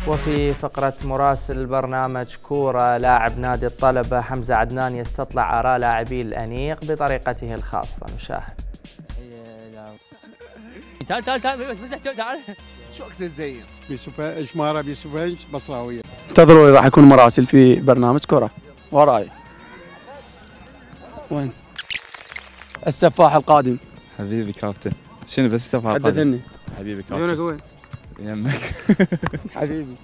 وفي فقرة مراسل البرنامج كورة، لاعب نادي الطلبة حمزة عدنان يستطلع آراء لاعبي الأنيق بطريقته الخاصة. نشاهد. تعال تعال شو وقت الزين؟ شمارة بيسوفنج بصراوية. انتظروا راح يكون مراسل في برنامج كرة. وراي وين السفاح القادم؟ حبيبي كابتن. شنو بس السفاح القادم؟ حدثني. حبيبي كابتن. عيونك وين؟ يمك. حبيبي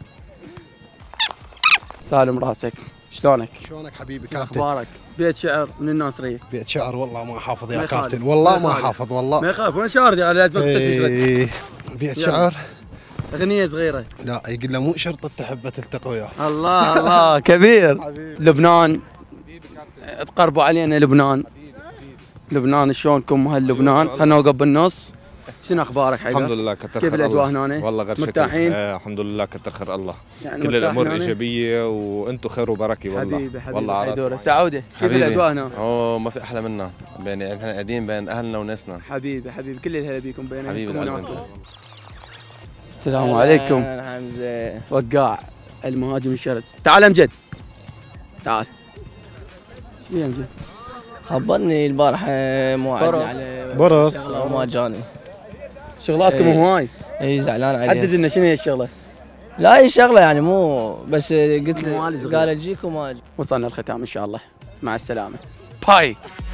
سالم راسك، شلونك؟ شلونك حبيبي كابتن؟ اخبارك؟ بيت شعر من الناصرية. بيت شعر والله ما حافظ يا ما كابتن، والله ما يخالف. حافظ والله. ما يخاف، وين شاردي على لازم إيه بيت شعر. اغنية صغيرة. لا يقول له مو شرط التحبة تلتقي وياه. الله الله كبير. لبنان تقربوا علينا لبنان. لبنان شلونكم اهل لبنان؟ خلينا نوقف بالنص. شنو اخبارك حيدر؟ الحمد لله كتر خير. كيف الاجواء هنا؟ والله غير شكل. مرتاحين؟ الحمد لله كتر خير الله. يعني كل الامور هنا؟ ايجابيه وانتم خير وبركه والله. حبيبي والله على حيدر سعوده. كيف الاجواء هنا؟ اوه ما في احلى منا، يعني احنا قاعدين بين اهلنا وناسنا. حبيبي كل الهلا بيكم بينكم وناسكم. السلام أهلاً عليكم. حمزة. وقاع المهاجم الشرس. تعال امجد. تعال. شو يا امجد؟ خبرني البارحة موعدني على برص. شغلة وما جاني. شغلاتكم إيه. هواي. اي زعلان عليه. حدد لنا شنو هي الشغله؟ لا هي شغلة يعني مو بس قلت موال له صغير. قال اجيك وما اجي. وصلنا الختام ان شاء الله. مع السلامه. باي.